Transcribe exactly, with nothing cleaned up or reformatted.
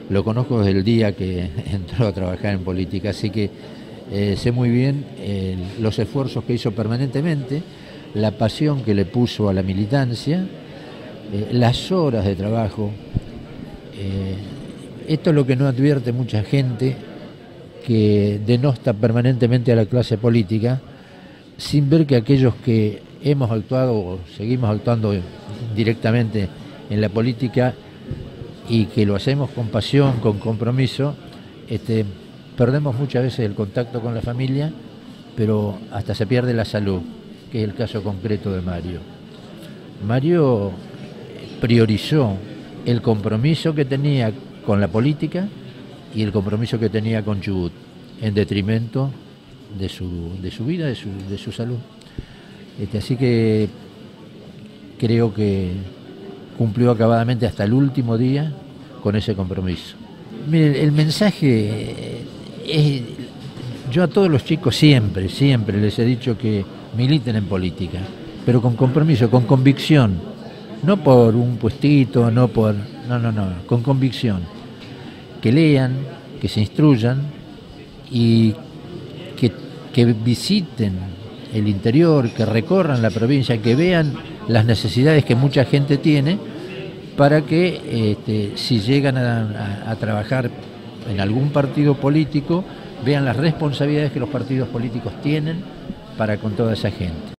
lo conozco desde el día que entró a trabajar en política, así que eh, sé muy bien eh, los esfuerzos que hizo permanentemente, la pasión que le puso a la militancia, eh, las horas de trabajo. Eh, esto es lo que no advierte mucha gente, que denosta permanentemente a la clase política, sin ver que aquellos que hemos actuado o seguimos actuando directamente en la política y que lo hacemos con pasión, con compromiso, este, perdemos muchas veces el contacto con la familia, pero hasta se pierde la salud, que es el caso concreto de Mario. Mario priorizó el compromiso que tenía con la política y el compromiso que tenía con Chubut, en detrimento de su, de su vida, de su, de su salud. Este, así que creo que cumplió acabadamente hasta el último día con ese compromiso. Mire, el mensaje es, yo a todos los chicos siempre, siempre les he dicho que militen en política, pero con compromiso, con convicción, no por un puestito, no por, no, no, no, con convicción, que lean, que se instruyan y que, que visiten el interior, que recorran la provincia, que vean las necesidades que mucha gente tiene, para que este, si llegan a, a, a trabajar en algún partido político, vean las responsabilidades que los partidos políticos tienen para con toda esa gente.